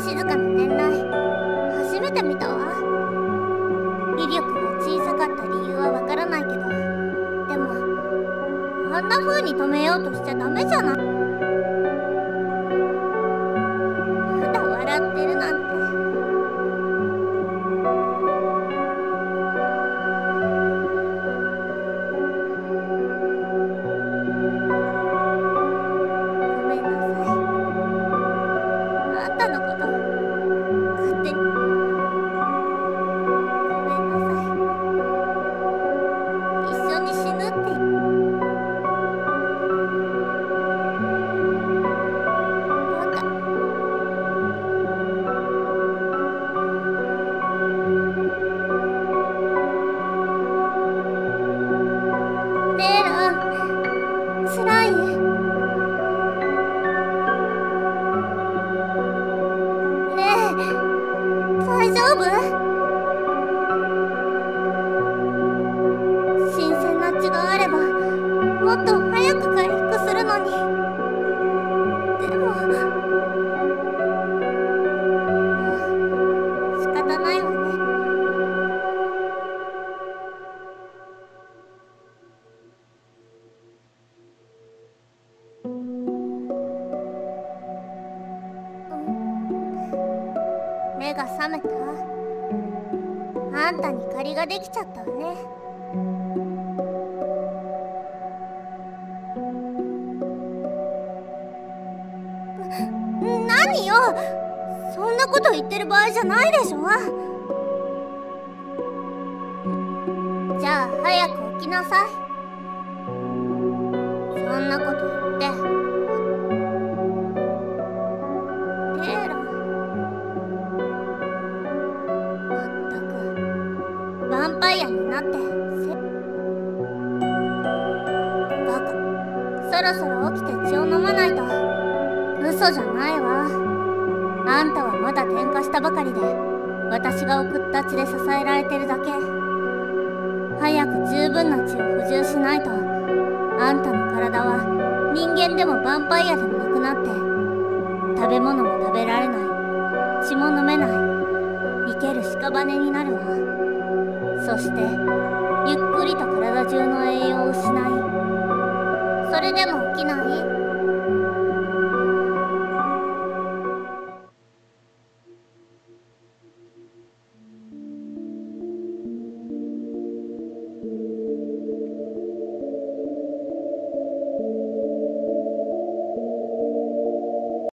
静かな店内、初めて見たわ。威力が小さかった理由はわからないけど、でもあんな風に止めようとしちゃダメじゃない。まだ笑ってるなんて。ごめんなさい。あんたのこと勝手に。ごめんなさい。一緒に死ぬってバカ。レイラ、辛い？ねえ、大丈夫？新鮮な血があればもっと早く回復するのに。でも仕方ないわね。目が覚めた？あんたに借りができちゃったわね。何よ、そんなこと言ってる場合じゃないでしょ。じゃあ早く起きなさい。そんなこと言って。レイラ、まったくヴァンパイアになってバカ。そろそろ起きて血を飲まないと。嘘じゃないわ。あんたはまだ転化したばかりで、私が送った血で支えられてるだけ。早く十分な血を補充しないと、あんたの体は人間でもヴァンパイアでもなくなって、食べ物も食べられない、血も飲めない、生ける屍になるわ。そしてゆっくりと体中の栄養を失い、それでも起きない？